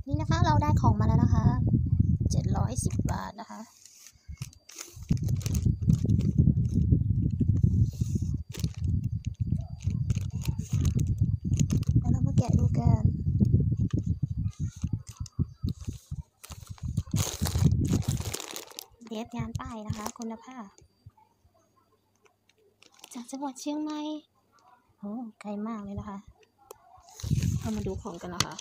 นี่นะคะเราได้ของมาแล้วนะคะ710 บาทนะคะแล้วเรามาแกะดูกันเดฟงานป้ายนะคะคุณภาพจากจังหวัดเชียงใหม่โอ้ไกลมากเลยนะคะเรามาดูของกันนะคะ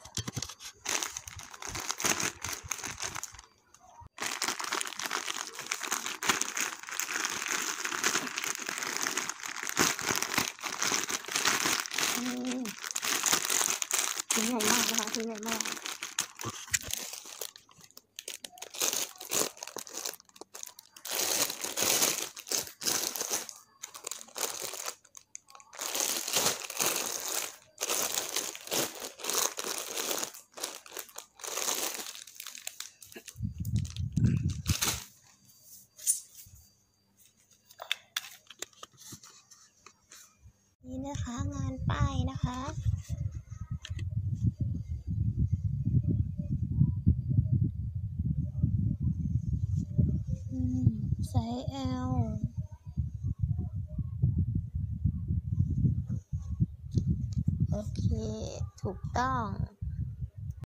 ชิ้นใหญ่มากนะคะชิ้นใหญ่มากนี่นะคะงานป้ายนะคะไซส์ L โอเคถูกต้อง